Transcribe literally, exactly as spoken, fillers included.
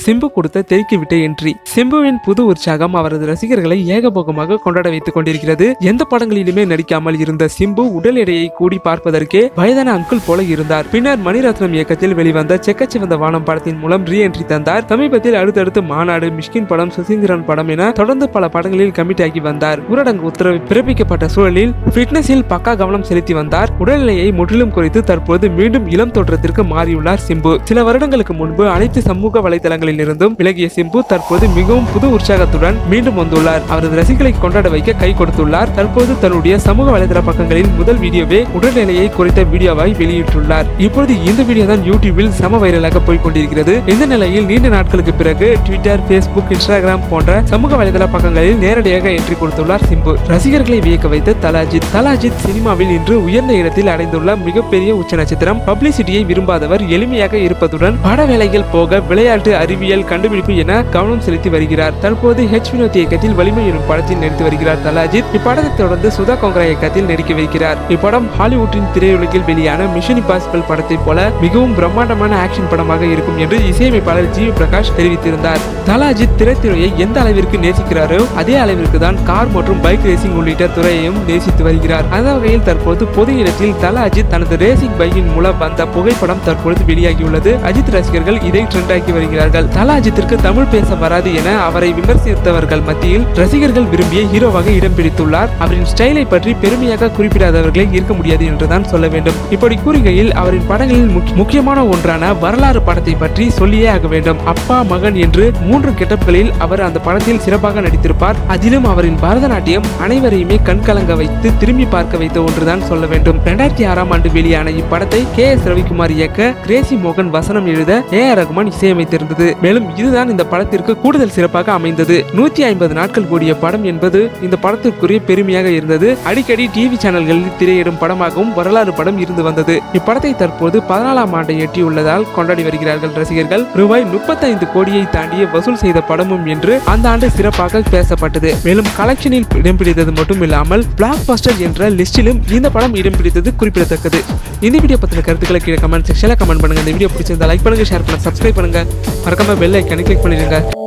சிம்பு கொடுத்த தெறிக்கிவிட்ட என்ட்ரி. சிம்புவின் புது உற்சாகம் அவரது ரசிகர்களை ஏகபோகமாக கொண்டாட வைத்துக் கொண்டிருக்கிறது. எந்த படங்களிலுமே நடிக்காமல் இருந்த சிம்பு உடல் எடையை கூடி பார்ப்பதற்கே வயதான அங்கிள் போல இருந்தார். பின்னர் மணிரத்னம் இயக்கத்தில் வெளிவந்த செக்கச்சிவந்த வானம் படத்தின் மூலம் ரீ என்ட்ரி தந்தார். சமீபத்தில் அடுத்தடுத்து மாநாடு, மிஷ்கின் படம், சுசீந்திரன் படம் என தொடர்ந்து பல படங்களில் கமிட் ஆகி வந்தார். ஊரடங்கு உத்தரவு பிறப்பிக்கப்பட்ட சூழலில் பிட்னஸில் பக்கா கவனம் செலுத்தி வந்தார். உடல்நிலையை முற்றிலும் குறைத்து தற்போது மீண்டும் இளம் தோற்றத்திற்கு மாறியுள்ளார் சிம்பு. சில வருடங்களுக்கு முன்பு அனைத்து சமூக வலைதளங்களில் இருந்தும் விலகிய சிம்பு தற்போது மிகவும் புது உற்சாகத்துடன் மீண்டும் வந்துள்ளார். அவரது ரசிகளை கொண்டாட வைக்க கை கொடுத்துள்ளார். தற்போது தன்னுடைய சமூக வலைதள பக்கங்களில் முதல் வீடியோவே உடல்நிலையை குறைத்த வீடியோவாய் வெளியிட்டுள்ளார். இப்பொழுது இந்த வீடியோ தான் யூடியூபில் சம வைரலாக போய் கொண்டிருக்கிறது. இந்த நிலையில் நீண்ட நாட்களுக்கு பிறகு ட்விட்டர், பேஸ்புக், இன்ஸ்டாகிராம் போன்ற சமூக வலைதள பக்கங்களில் நேரடியாக என்ட்ரி கொடுத்துள்ளார் சிம்பு. ரசிகர்களை வியக்க வைத்த தல அஜித். தல அஜித் சினிமாவில் இன்று உயர்ந்த இடத்தில் அடைந்துள்ள மிகப்பெரிய உச்ச நட்சத்திரம். பப்ளிசிட்டியை விரும்பாதவர், எளிமையாக இருப்பதுடன் பட வேலைகள் போக விளையாட்டு, அறிவியல், கண்டுபிடிப்பு என கவனம் செலுத்தி வருகிறார். தற்போது ஹெச் வினோத் இயக்கத்தில் வலிமை எனும் படத்தில் நடித்து வருகிறார் தல அஜித். இப்படத்தை தொடர்ந்து சுதா கோங்கரா இயக்கத்தில் நடிக்க வைக்கிறார். இப்படம் ஹாலிவுட்டின் திரையுலகில் வெளியான மிஷன் இம்பாசிபிள் படத்தை போல மிகவும் பிரம்மாண்டமான ஆக்ஷன் படமாக இருக்கும் என்று இசையமைப்பாளர் ஜி பிரகாஷ் தெரிவித்திருந்தார். தல அஜித் திரைத்துறையை எந்த அளவிற்கு நேசிக்கிறாரோ அதே அளவிற்கு தான் கார் மற்றும் பைக் ரேசிங் உள்ளிட்ட துறையையும் நேசித்து வருகிறார். அந்த வகையில் தற்போது பொது இடத்தில் தல அஜித் தனது ரேசிங் பைக்கின் மூலம் வந்த புகைப்படம் தற்பொழுது வெளியாகியுள்ளது. அஜித் ரசிகர்கள் இதை ட்ரெண்ட் ஆக்கி வருகிறார்கள். தல அஜித்திற்கு தமிழ் பேச வராது என அவரை விமர்சித்தவர்கள் மத்தியில் ரசிகர்கள் விரும்பிய ஹீரோவாக இடம் பிடித்துள்ளார். அவரின் ஸ்டைலை பற்றி பெருமையாக குறிப்பிடாதவர்களே இருக்க முடியாது என்றுதான் சொல்ல வேண்டும். இப்படி கூறுகையில் அவரின் படங்களில் முக்கியமான ஒன்றான வரலாறு படத்தை பற்றி சொல்லியே ஆக வேண்டும். அப்பா, மகன் என்று மூன்று கெட்டப்களில் அவர் அந்த படத்தில் சிறப்பாக நடித்திருப்பார். அதிலும் அவரின் பரதநாட்டியம் அனைவரையுமே கண்கலங்க வைத்து திரும்பி பார்க்க வைத்த ஒன்றுதான் சொல்ல வேண்டும். இரண்டாயிரத்தி ஆறாம் ஆண்டு வெளியான இப்படத்தை கே எஸ் ரவிக்குமார் இயக்க கிரேசி மோகன் வசனம் எழுத ஏ ஆர் ரகுமான் இசையமைத்திருந்தது. மேலும் இதுதான் இந்த படத்திற்கு கூடுதல் சிறப்பாக அமைந்தது. நூத்தி ஐம்பது நாட்கள் கூடிய படம் என்பது இந்த படத்திற்குரிய பெருமையாக இருந்தது. அடிக்கடி டிவி சேனல்களில் திரையிடும் படமாகவும் வரலாறு படம் இருந்து வந்தது. இப்படத்தை தற்போது பதினாலாம் ஆண்டை எட்டியுள்ளதால் கொண்டாடி வருகிறார்கள் ரசிகர்கள். ரூபாய் முப்பத்தி ஐந்து கோடியை தாண்டிய வசூல் செய்த படமும் என்று அந்த ஆண்டு சிறப்பாக பேசப்பட்டது. மேலும் கலெக்ஷனில் இடம் பிடித்தது மட்டும் இல்லாமல் பிளாக் பஸ்டர் என்ற லிஸ்டிலும் இந்த படம் இடம் பிடித்தது குறிப்பிடத்தக்கது. இந்த வீடியோ பத்தின கருத்துக்களை கீழே கமெண்ட் செக்ஷன்ல கமெண்ட் பண்ணுங்க. இந்த வீடியோ பிடிச்சிருந்தா லைக் பண்ணுங்க, ஷேர் பண்ணுங்க, சப்ஸ்கிரைப் பண்ணுங்க, மறக்காம பெல் ஐகானை கிளிக் பண்ணிடுங்க.